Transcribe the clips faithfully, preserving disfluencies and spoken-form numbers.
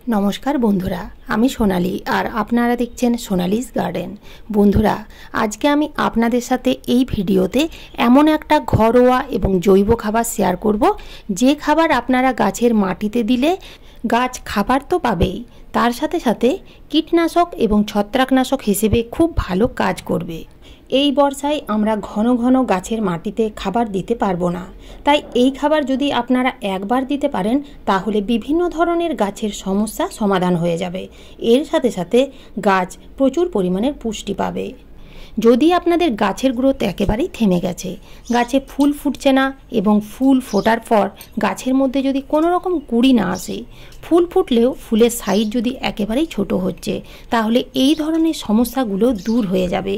नमस्कार बंधुरा आमी सोनाली और आपनारा देखছেন সোনালিস गार्डन। बंधुरा आज के आमी आपनादेर साथे এই ভিডিওতে এমন একটা ঘরোয়া এবং জৈব খাবার শেয়ার করব যে খাবার আপনারা গাছের মাটিতে দিলে গাছ খাবার তো পাবেই, তার সাথে সাথে কীটনাশক এবং ছত্রাকনাশক হিসেবে খুব ভালো কাজ করবে। এই বর্ষায় আমরা ঘন ঘন গাছের মাটিতে খাবার দিতে পারবো না, তাই এই খাবার যদি আপনারা একবার দিতে পারেন তাহলে বিভিন্ন ধরনের গাছের সমস্যা সমাধান হয়ে যাবে। এর সাথে সাথে গাছ প্রচুর পরিমাণের পুষ্টি পাবে। যদি আপনাদের গাছের গ্রোথ একেবারেই থেমে গেছে, গাছে ফুল ফুটছে না এবং ফুল ফোটার পর গাছের মধ্যে যদি কোনো রকম কুঁড়ি না আসে, ফুল ফুটলেও ফুলের সাইজ যদি একেবারেই ছোট হচ্ছে, তাহলে এই ধরনের সমস্যাগুলো দূর হয়ে যাবে।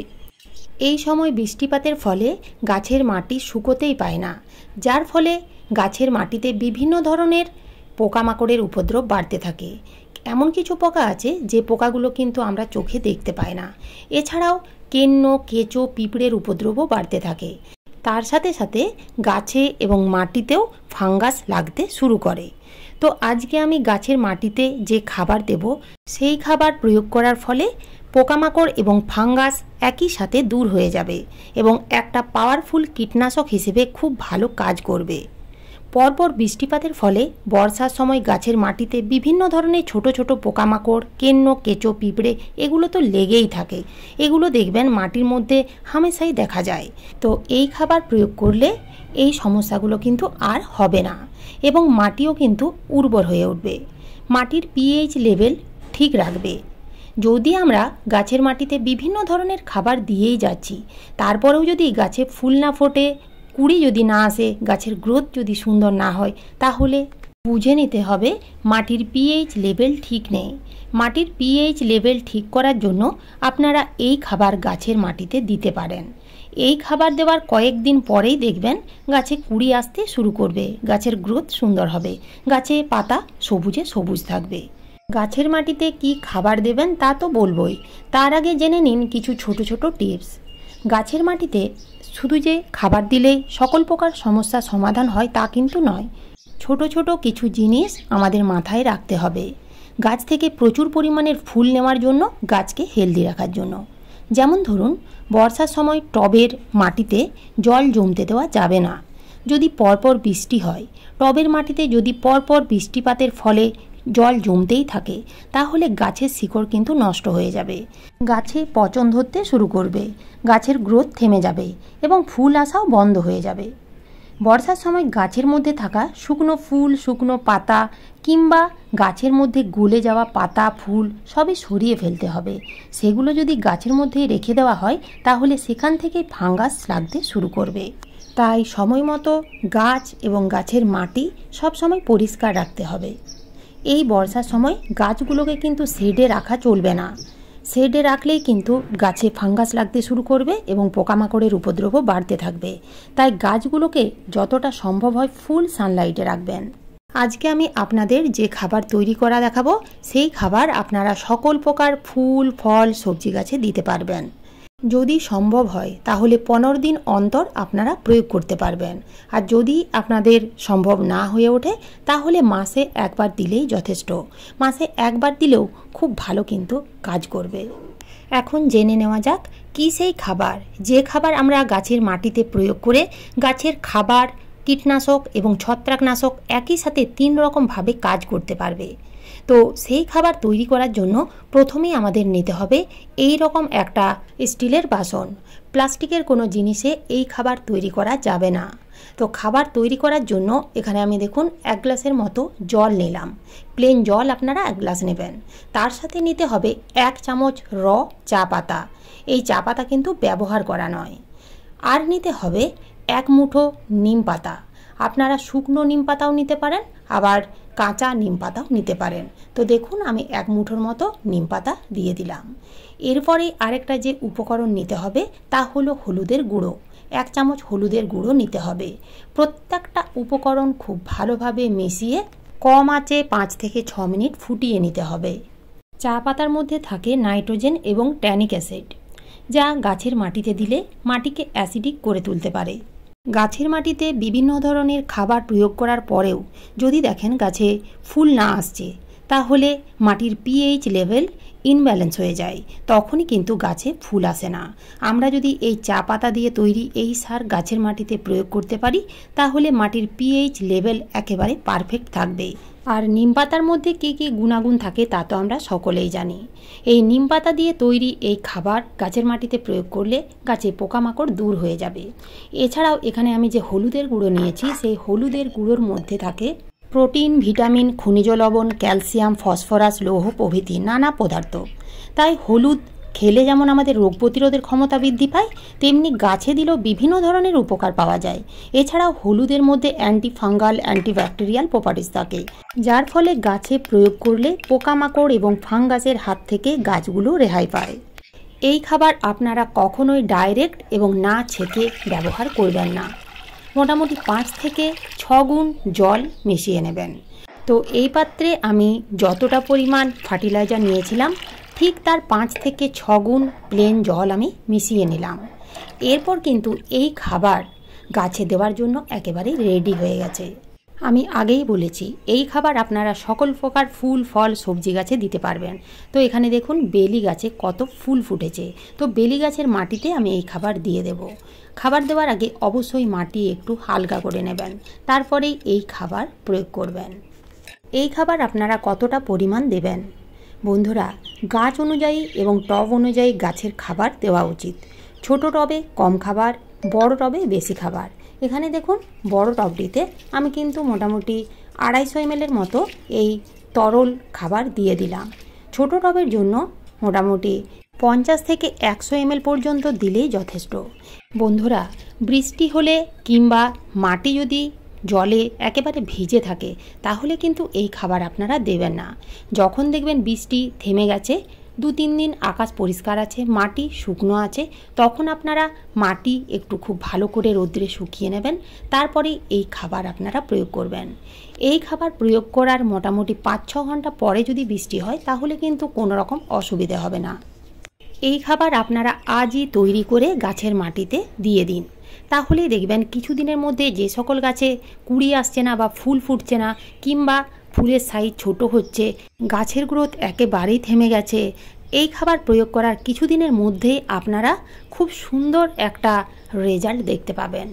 এই সময় বৃষ্টিপাতের ফলে গাছের মাটি শুকোতেই পায় না, যার ফলে গাছের মাটিতে বিভিন্ন ধরনের পোকামাকড়ের উপদ্রব বাড়তে থাকে। এমন কিছু পোকা আছে যে পোকাগুলো কিন্তু আমরা চোখে দেখতে পাই না। এছাড়াও কেন্ন, কেঁচো, পিঁপড়ের উপদ্রবও বাড়তে থাকে। তার সাথে সাথে গাছে এবং মাটিতেও ফাঙ্গাস লাগতে শুরু করে। তো আজকে আমি গাছের মাটিতে যে খাবার দেব, সেই খাবার প্রয়োগ করার ফলে পোকামাকড় এবং ফাঙ্গাস একই সাথে দূর হয়ে যাবে এবং একটা পাওয়ারফুল কীটনাশক হিসেবে খুব ভালো কাজ করবে। পরপর বৃষ্টিপাতের ফলে বর্ষার সময় গাছের মাটিতে বিভিন্ন ধরনের ছোট ছোট পোকামাকড়, কেন্ন, কেঁচো, পিঁপড়ে এগুলো তো লেগেই থাকে। এগুলো দেখবেন মাটির মধ্যে হামেশাই দেখা যায়। তো এই খাবার প্রয়োগ করলে এই সমস্যাগুলো কিন্তু আর হবে না এবং মাটিও কিন্তু উর্বর হয়ে উঠবে। মাটির পিএইচ লেভেল ঠিক রাখবে। যদি আমরা গাছের মাটিতে বিভিন্ন ধরনের খাবার দিয়েই যাচ্ছি, তারপরেও যদি গাছে ফুল না ফোটে, কুঁড়ি যদি না আসে, গাছের গ্রোথ যদি সুন্দর না হয়, তাহলে বুঝে নিতে হবে মাটির পিএইচ লেভেল ঠিক নেই। মাটির পিএইচ লেভেল ঠিক করার জন্য আপনারা এই খাবার গাছের মাটিতে দিতে পারেন। এই খাবার দেওয়ার কয়েকদিন পরেই দেখবেন গাছে কুঁড়ি আসতে শুরু করবে, গাছের গ্রোথ সুন্দর হবে, গাছে পাতা সবুজে সবুজ থাকবে। গাছের মাটিতে কি খাবার দেবেন তা তো বলবই, তার আগে জেনে নিন কিছু ছোট ছোট টিপস। গাছের মাটিতে শুধু যে খাবার দিলেই সকল প্রকার সমস্যার সমাধান হয় তা কিন্তু নয়। ছোট ছোট কিছু জিনিস আমাদের মাথায় রাখতে হবে গাছ থেকে প্রচুর পরিমাণের ফুল নেওয়ার জন্য, গাছকে হেলদি রাখার জন্য। যেমন ধরুন, বর্ষার সময় টবের মাটিতে জল জমতে দেওয়া যাবে না। যদি পরপর বৃষ্টি হয়, টবের মাটিতে যদি পরপর বৃষ্টিপাতের ফলে জল জমতেই থাকে, তাহলে গাছের শিকড় কিন্তু নষ্ট হয়ে যাবে, গাছে পচন ধরতে শুরু করবে, গাছের গ্রোথ থেমে যাবে এবং ফুল আসাও বন্ধ হয়ে যাবে। বর্ষার সময় গাছের মধ্যে থাকা শুকনো ফুল, শুকনো পাতা কিংবা গাছের মধ্যে গলে যাওয়া পাতা, ফুল সবই সরিয়ে ফেলতে হবে। সেগুলো যদি গাছের মধ্যেই রেখে দেওয়া হয়, তাহলে সেখান থেকে ফাঙ্গাস লাগতে শুরু করবে। তাই সময় মতো গাছ এবং গাছের মাটি সবসময় পরিষ্কার রাখতে হবে। এই বর্ষার সময় গাছগুলোকে কিন্তু শেডে রাখা চলবে না। শেডে রাখলেই কিন্তু গাছে ফাঙ্গাস লাগতে শুরু করবে এবং পোকামাকড়ের উপদ্রবও বাড়তে থাকবে। তাই গাছগুলোকে যতটা সম্ভব হয় ফুল সানলাইটে রাখবেন। আজকে আমি আপনাদের যে খাবার তৈরি করা দেখাবো, সেই খাবার আপনারা সকল প্রকার ফুল, ফল, সবজি গাছে দিতে পারবেন। যদি সম্ভব হয় তাহলে পনেরো দিন অন্তর আপনারা প্রয়োগ করতে পারবেন। আর যদি আপনাদের সম্ভব না হয়ে ওঠে, তাহলে মাসে একবার দিলেই যথেষ্ট। মাসে একবার দিলেও খুব ভালো কিন্তু কাজ করবে। এখন জেনে নেওয়া যাক কী সেই খাবার, যে খাবার আমরা গাছের মাটিতে প্রয়োগ করে গাছের খাবার, কীটনাশক এবং ছত্রাকনাশক একই সাথে তিন রকমভাবে কাজ করতে পারবে। তো সেই খাবার তৈরি করার জন্য প্রথমেই আমাদের নিতে হবে এই রকম একটা স্টিলের বাসন। প্লাস্টিকের কোনো জিনিসে এই খাবার তৈরি করা যাবে না। তো খাবার তৈরি করার জন্য এখানে আমি দেখুন এক গ্লাসের মতো জল নিলাম। প্লেন জল আপনারা এক গ্লাস নেবেন। তার সাথে নিতে হবে এক চামচ র চা পাতা। এই চা পাতা কিন্তু ব্যবহার করা নয়। আর নিতে হবে এক মুঠো নিম পাতা। আপনারা শুকনো নিম পাতাও নিতে পারেন, আবার কাঁচা নিম পাতাও নিতে পারেন। তো দেখুন আমি এক মুঠোর মতো নিম পাতা দিয়ে দিলাম। এরপরে আরেকটা যে উপকরণ নিতে হবে তা হলো হলুদের গুঁড়ো। এক চামচ হলুদের গুঁড়ো নিতে হবে। প্রত্যেকটা উপকরণ খুব ভালোভাবে মিশিয়ে কম আঁচে পাঁচ থেকে ছ মিনিট ফুটিয়ে নিতে হবে। চা পাতার মধ্যে থাকে নাইট্রোজেন এবং ট্যানিক অ্যাসিড, যা গাছের মাটিতে দিলে মাটিকে অ্যাসিডিক করে তুলতে পারে। গাছের মাটিতে বিভিন্ন ধরনের খাবার প্রয়োগ করার পরেও যদি দেখেন গাছে ফুল না আসছে, তাহলে মাটির পিএইচ লেভেল ইনব্যালেন্স হয়ে যায়, তখনই কিন্তু গাছে ফুল আসে না। আমরা যদি এই চা পাতা দিয়ে তৈরি এই সার গাছের মাটিতে প্রয়োগ করতে পারি তাহলে মাটির পিএইচ লেভেল একেবারে পারফেক্ট থাকবে। আর নিম পাতার মধ্যে কী কী গুণাগুণ থাকে তা তো আমরা সকলেই জানি। এই নিম পাতা দিয়ে তৈরি এই খাবার গাছের মাটিতে প্রয়োগ করলে গাছে পোকামাকড় দূর হয়ে যাবে। এছাড়াও এখানে আমি যে হলুদের গুঁড়ো নিয়েছি সেই হলুদের গুঁড়োর মধ্যে থাকে প্রোটিন, ভিটামিন, খনিজ লবণ, ক্যালসিয়াম, ফসফরাস, লৌহ প্রভৃতি নানা পদার্থ। তাই হলুদ খেলে যেমন আমাদের রোগ প্রতিরোধের ক্ষমতা বৃদ্ধি পায়, তেমনি গাছে দিলেও বিভিন্ন ধরনের উপকার পাওয়া যায়। এছাড়াও হলুদের মধ্যে অ্যান্টি ফাঙ্গাল, অ্যান্টিব্যাকটেরিয়াল প্রপার্টিস থাকে, যার ফলে গাছে প্রয়োগ করলে পোকামাকড় এবং ফাঙ্গাসের হাত থেকে গাছগুলো রেহাই পায়। এই খাবার আপনারা কখনোই ডাইরেক্ট এবং না ছেঁকে ব্যবহার করবেন না। মোটামুটি পাঁচ থেকে ছ গুণ জল মিশিয়ে নেবেন। তো এই পাত্রে আমি যতটা পরিমাণ ফার্টিলাইজার নিয়েছিলাম ঠিক তার পাঁচ থেকে ছ গুণ প্লেন জল আমি মিশিয়ে নিলাম। এরপর কিন্তু এই খাবার গাছে দেওয়ার জন্য একেবারে রেডি হয়ে গেছে। আমি আগেই বলেছি এই খাবার আপনারা সকল প্রকার ফুল, ফল, সবজি গাছে দিতে পারবেন। তো এখানে দেখুন বেলি গাছে কত ফুল ফুটেছে। তো বেলি গাছের মাটিতে আমি এই খাবার দিয়ে দেব। খাবার দেওয়ার আগে অবশ্যই মাটি একটু হালকা করে নেবেন, তারপরেই এই খাবার প্রয়োগ করবেন। এই খাবার আপনারা কতটা পরিমাণ দেবেন? বন্ধুরা, গাছ অনুযায়ী এবং টব অনুযায়ী গাছের খাবার দেওয়া উচিত। ছোট টবে কম খাবার, বড় টবে বেশি খাবার। এখানে দেখুন বড় টবটিতে আমি কিন্তু মোটামুটি আড়াইশো এমএলের মতো এই তরল খাবার দিয়ে দিলাম। ছোট টবের জন্য মোটামুটি পঞ্চাশ থেকে একশো এমএল পর্যন্ত দিলেই যথেষ্ট। বন্ধুরা, বৃষ্টি হলে কিংবা মাটি যদি জলে একেবারে ভিজে থাকে তাহলে কিন্তু এই খাবার আপনারা দেবেন না। যখন দেখবেন বৃষ্টি থেমে গেছে, দু তিন দিন আকাশ পরিষ্কার আছে, মাটি শুকনো আছে, তখন আপনারা মাটি একটু খুব ভালো করে রোদ্রে শুকিয়ে নেবেন, তারপরে এই খাবার আপনারা প্রয়োগ করবেন। এই খাবার প্রয়োগ করার মোটামুটি পাঁচ ছ ঘন্টা পরে যদি বৃষ্টি হয় তাহলে কিন্তু কোনো রকম অসুবিধে হবে না। এই খাবার আপনারা আজই তৈরি করে গাছের মাটিতে দিয়ে দিন, তাহলেই দেখবেন কিছুদিনের মধ্যে যে সকল গাছে কুড়ি আসছে না বা ফুল ফুটছে না কিংবা ফুলের সাইজ ছোট হচ্ছে, গাছের গ্রোথ একেবারেই থেমে গেছে, এই খাবার প্রয়োগ করার কিছুদিনের মধ্যেই আপনারা খুব সুন্দর একটা রেজাল্ট দেখতে পাবেন।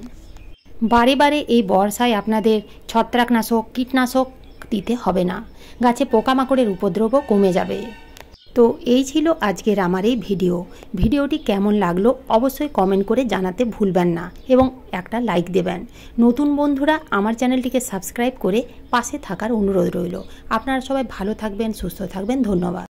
বারে বারে এই বর্ষায় আপনাদের ছত্রাকনাশক, কীটনাশক দিতে হবে না, গাছে পোকামাকড়ের উপদ্রবও কমে যাবে। তো এই ছিল আজকের আমার এই ভিডিও। ভিডিওটি কেমন লাগলো অবশ্যই কমেন্ট করে জানাতে ভুলবেন না এবং একটা লাইক দেবেন। নতুন বন্ধুরা আমার চ্যানেলটিকে সাবস্ক্রাইব করে পাশে থাকার অনুরোধ রইল। আপনারা সবাই ভালো থাকবেন, সুস্থ থাকবেন। ধন্যবাদ।